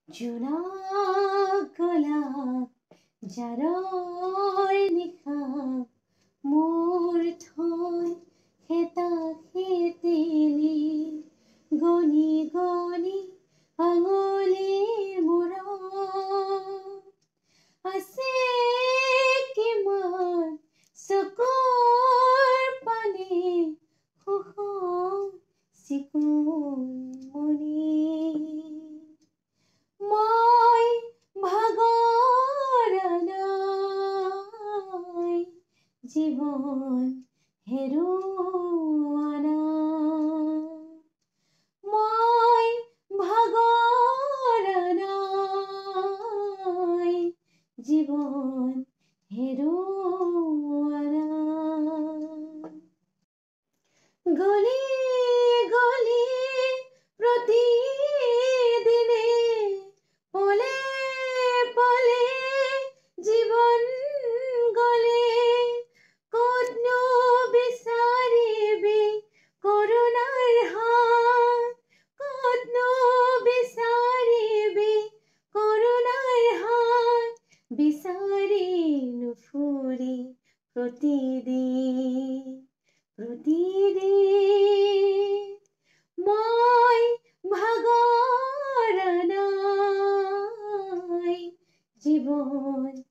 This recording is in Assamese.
জোনাক গলা জাৰৰ নিশা মোৰ থৈ হেতা হেতেলি গণি গণি আঙুলিৰ মূৰত আছে কিমান চকুৰ পানী সুখৰ চিকুমনি মই ভাগৰ নাই জীৱন হেৰুওৱা নাই মই ভাগৰ নাই জীৱন হেৰুওৱা নাই গলি গলি প্ৰতিদিনে পলে পলে জীৱন গলে ক'তনো বিচাৰিবি কৰুণাৰ হাত ক'তনো বিচাৰিবি কৰুণাৰ হাত বিচাৰি নুফুৰি প্ৰতিদিন মই ভাগৰ নাই জীৱন